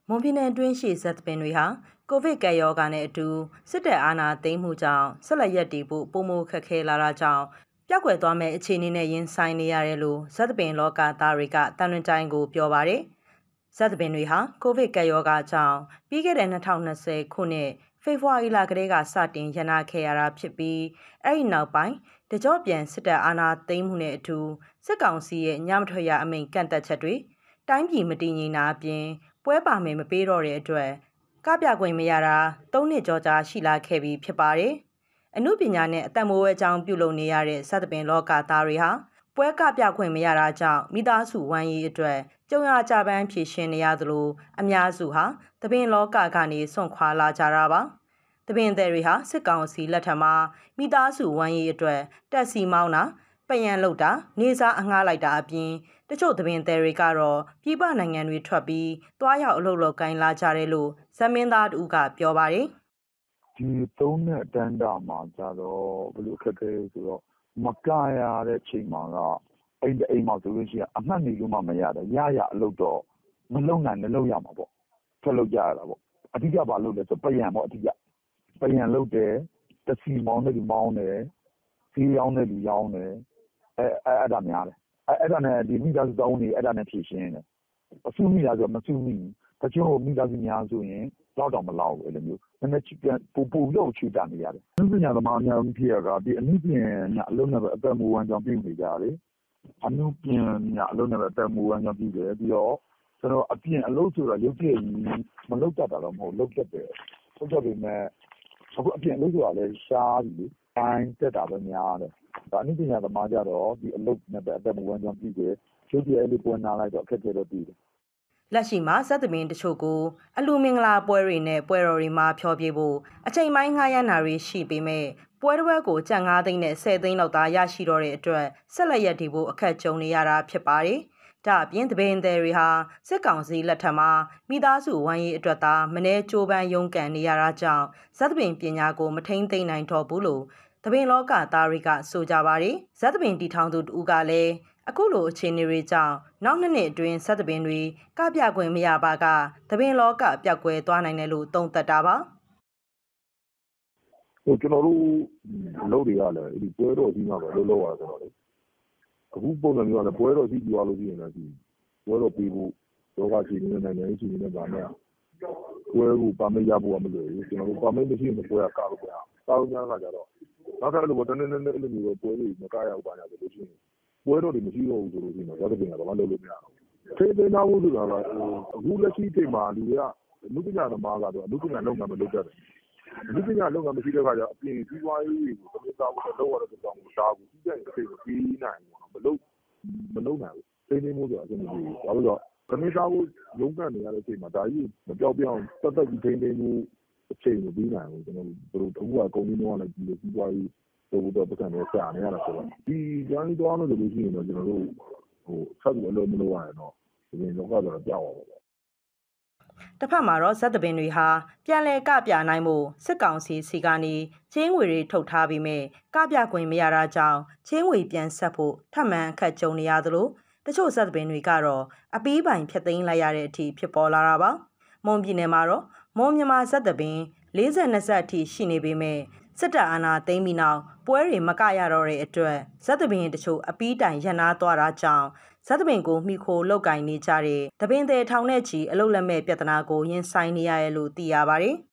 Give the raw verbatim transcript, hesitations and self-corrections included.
မွန်ပြည်နယ်အတွင်းရှိဇက်ပင်တွေဟာကိုဗစ်ကပ်ရောဂါနဲ့အတူစစ်တပ်အာဏာသိမ်းမှုကြောင့်ဆက်လက်ရပ်တည်ဖို့ပုံမခက်ခဲလာတာကြောင့်ပျောက်ကွယ်သွားမဲ့အခြေအနေနဲ့ရင်ဆိုင်နေရတယ်လို့ဇက်ပင်လောကသားတွေကတန်လွင်တိုင်းကိုပြောပါတယ်။ဇက်ပင်တွေဟာကိုဗစ်ကပ်ရောဂါကြောင့်ပြီးခဲ့တဲ့၂၀၂၀ခုနှစ်ဖေဖော်ဝါရီလကတည်းကစတင်ရန်နာခဲ့ရတာဖြစ်ပြီးအဲ့ဒီနောက်ပိုင်းတကြော့ပြန်စစ်တပ်အာဏာသိမ်းမှုနဲ့အတူစစ်ကောင်စီရဲ့ညမထွက်ရအမိန့်ကန့်သက်ချက်တွေတိုင်းပြည်မတည်ငြိမ်တာအပြင်ပွဲပါမယ်မပေးတော့တဲ့အတွက်ကပြခွင့်မရတာသုံးနှစ်ကျော်ကြာရှိလာခဲ့ပြီးဖြစ်ပါတယ်။အမှုပညာနဲ့အသက်မွေးဝဲကြောင်းပြုလုပ်နေရတဲ့စသပင်လောကသားတွေဟာပွဲကပြခွင့်မရတာကြောင့်မိသားစုဝမ်းရေးအတွက်ကြုံရကြပန်းဖြည့်ရှင်နေရသလိုအများစုဟာတပင်လောကကနေစွန့်ခွာလာကြတာပါ။တပင်သည်တွေဟာစစ်ကောင်စီလက်ထက်မှာမိသားစုဝမ်းရေးအတွက်တက်စီမောင်းတာပယံလောက်တာနေစားအငှားလိုက်တာအပြင်တချို့သပင်သည်တွေကတော့ပြည်ပနိုင်ငံတွေထွက်ပြီးတွားရောက်အလုပ်လုပ်ကိုင်းလာကြတယ်လို့ဇမင်းသားတူကပြောပါတယ်ဒီသုံးနဲ့တန်းတာမှာကြတော့ဘယ်လိုအခက်အခဲဆိုတော့မကရတဲ့ချိန်မှာကအိမ်အိမ်မှာဆိုလို့ရှိရင်အမှတ်နေလို့မှမရတယ်ရရအလုပ်တော့မလုံနိုင်လည်းလုပ်ရမှာပေါ့ထွက်လုပ်ကြရတာပေါ့အဓိကဘာလုပ်လဲဆိုပယံပေါ့အဓိကပယံလုပ်တယ်တစီမောင်းတဲ့လူမောင်းတယ်ဈေးရောင်းတဲ့လူရောင်းတယ်အဲအဲ့ဒါများတယ်အဲ့ဒါနဲ့ဒီမိသားစုတောင်းနေအဲ့ဒါနဲ့ဖြည့်ရှင်းတယ်အစုမိသားစုမစုမိတချို့မိသားစုများဆိုရင်တော့တော့မလောက်ဘူးအဲ့လိုမျိုးနည်းနည်းချစ်ပူပူလို့ချူတာနေရတယ်အမှုပညာသမားများဖြစ်ရကဒီအမှုပညာအလုံးနဲ့ပဲအသက်မူဝမ်းကြောင်းပြုနေကြတယ်အမှုပညာအလုံးနဲ့ပဲအသက်မူဝမ်းကြောင်းပြုတယ်ပြီးတော့ကျွန်တော်အပြင်အလုပ်ဆိုတာရုပ်ပြည့်မလုပ်တတ်တာတော့မဟုတ်လုပ်တတ်တယ်ဟုတ်တယ်ပေမဲ့အခုအပြင်အလုပ်ဆိုတာလည်းရှားပြီလေတိုင်းတက်တာပဲများတယ်ဒါအမှုပညာသမားကြတော့ဒီအလုပ်နဲ့ပဲအသက်မူဝမ်းကြောင်းပြုတယ်ရုပ်ပြည့်အဲ့လိုပွင့်လာလိုက်တော့အခက်အခဲတော့ပြီးတယ်လက်ရှိမှာဇက်သမင်တချို့ကိုအလူမင်္ဂလာပွဲတွေနဲ့ပွဲတော်တွေမှာဖျော်ဖြေဖို့အချိန်ပိုင်းငှားရမ်းတာတွေရှိပေမဲ့ပွဲတစ်ပွဲကိုကျပ်၅သိန်းနဲ့၁၀သိန်းလောက်သာရရှိတော့တဲ့အတွက်ဆက်လက်ရည်တည်ဖို့အခက်ကြုံနေရတာဖြစ်ပါတယ်။ဒါအပြင်သပင်သည်တွေဟာစစ်ကောင်စီလက်ထက်မှာမိသားစုဝမ်းရေးအတွက်သာမနှဲကြိုးပမ်းရုန်းကန်နေရတာကြောင့်ဇက်သမင်ပညာကိုမထိန်သိမ့်နိုင်တော့ဘူးလို့သပင်လောကသားတွေကဆိုကြပါတယ်။ဇက်သမင်တီထောင်သူတူကလည်းအခုလိုအခြေအနေတွေကြောင့်နောက်နှစ်နှစ်အတွင်းဆက်သပင်တွေကပြခွင့်မရပါကသပင်လောကပြောက်ကွယ်သွားနိုင်တယ်လို့သုံးသပ်တာပါဟိုကျွန်တော်တို့လုပ်တွေကလည်းဒီပွဲတော်ကြီးမှာပဲလုပ်လို့ရဆိုတော့လေအခုပုံစံမျိုးကလည်းပွဲတော်ကြီးပြောလို့ရှိရင်လည်းဒီပွဲတော်ပြီးဖို့လောကကြီးနေနိုင်ငံကြီးနေပါနဲ့ပွဲကိုပါမရဖို့မလို့ကျွန်တော်တို့ပါမမရှိရင်ပွဲကကောက်လို့ရကောက်ကြတာကြတော့နောက်ထပ်လို့တနေ့နေ့အဲ့လိုမျိုးပွဲတွေမကရဘူးပါညာဆိုလို့ရှိရင်ပွဲတော်တွေမရှိတော့ဘူးဆိုလို့ရှိရင်တော့တကယ်ကတော့လုပ်လို့မရဘူး။ထိသိမ်းသားဖို့ဆိုတာကအခုလက်ရှိချိန်မှာလူတွေကအမှုပညာသမားကတော့အမှုပညာလုပ်ငန်းမလုပ်တတ်ဘူး။အမှုပညာလုပ်ငန်းမရှိတဲ့အခါကျအပြင်စီးပွားရေးကိုသမီးသားဖို့လုပ်ရတဲ့ကြောင့်မစားဘူး။ဒီကျရင်တစ်ချိန်ပြီးနိုင်ဘူးမလုပ်မလုပ်နိုင်ဘူး။ထိသိမ်းမှုဆိုတာအဆင်မပြေဘူး။ဘာလို့လဲဆိုတော့သမီးသားဖို့ရုန်းကန်နေရတဲ့အချိန်မှာဒါကြီးမပြောက်ပြောင်းတက်တက်ကြီးထိသိမ်းမှုအချိန်ကိုပြီးနိုင်ဘူးကျွန်တော်တို့တို့အခုကကုန်ပြီးတော့လည်းဒီလိုစီးပွားရေးတို့တော့ပတ်စံနဲ့ကြာနေရတာဆိုတော့ဒီကျန်းသွားလို့ဆိုလို့ရှိရင်တော့ကျွန်တော်တို့ဟိုဆက်ပြီးအလုပ်မလုပ်ရရင်တော့ဒီလောကကတော့ကြောက်ပါပေါ့တစ်ဖက်မှာတော့ဇက်သပင်တွေဟာပြန်လည်ကပြနိုင်မှုစစ်ကောင်စီစီကနေချင်းငွေတွေထုတ်ထားပြီးမြဲကပြခွင့်မရတာကြောင့်ချင်းငွေပြန်ဆက်ဖို့ထပ်မံအခက်ကြုံနေရသလိုတချို့ဇက်သပင်တွေကတော့အပီးပိုင်ဖြတ်သိမ်းလိုက်ရတဲ့အထိဖြစ်ပေါ်လာတာပါမွန်ပြည်နယ်မှာတော့မွန်မြန်မာဇက်သပင်၄၂ဆက်အထိရှိနေပေမဲ့စစ်တပ်အာဏာသိမ်းပြီးနောက်ပွဲတွေမကရတော့တဲ့အတွက်ဇက်သပင်တချို့အပီးတိုင်ရန်နာသွားတာကြောင့်ဇက်သပင်ကိုမိခိုလောက်ကင်နေကြတဲ့တပင်တဲ့ထောင်နဲ့ချီအလုတ်လက်မဲ့ပြဿနာကိုရင်ဆိုင်နေရတယ်လို့သိရပါတယ်